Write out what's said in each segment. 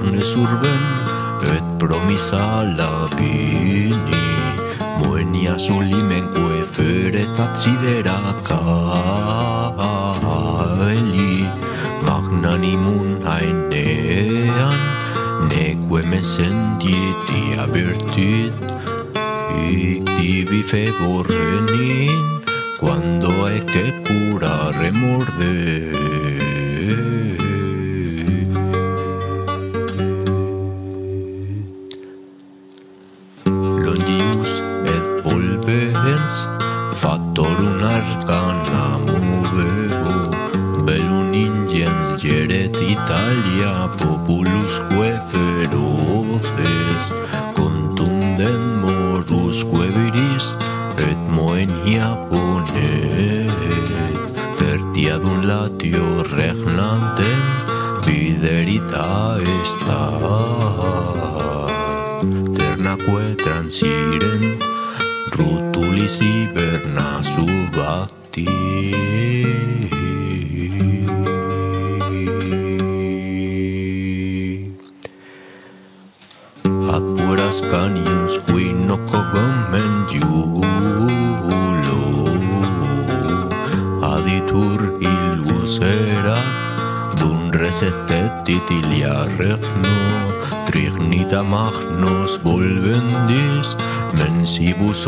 Arnes urben et promisa labini Moenia sulimenque feretat siderakaeli Magnanimun ainean neque me sentiti avertit Ictivi feborrenin quando è che cura remorde Londius et volvens fattorum arcana movebo Bellum ingens geret Italia populusque feroces contundent morusque viris et moenia ponet tertiadum latio regnantem viderita estat ternaque transirent rutulis hiberna subacti ad pueras canius qui nocogam mendiulo aditur illus erat dum reset itilia regno trignita magnos volvendis mensibus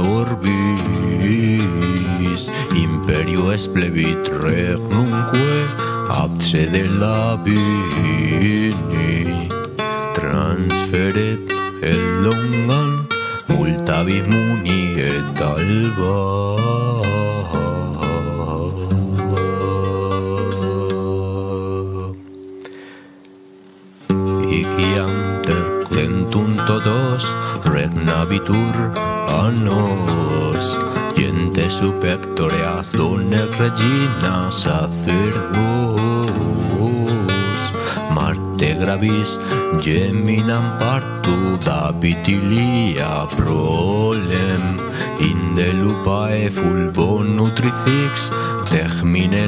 orbis imperio esplebit regnumque abse de labini transferet et longan multabis muni et alba Iciam terclentum todos regnabitur annos Gente supectoreas donec regina sacerdos Marte gravis geminam partu Davitilia prolem Inde lupae fulvo nutrifix Techmine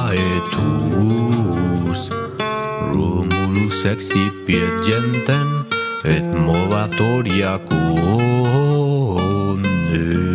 laetus Romulus excipiet gentem et movatoria conde